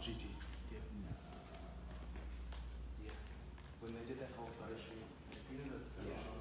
GT. Yeah. Yeah. When they did that whole photo shoot, you know the photo shoot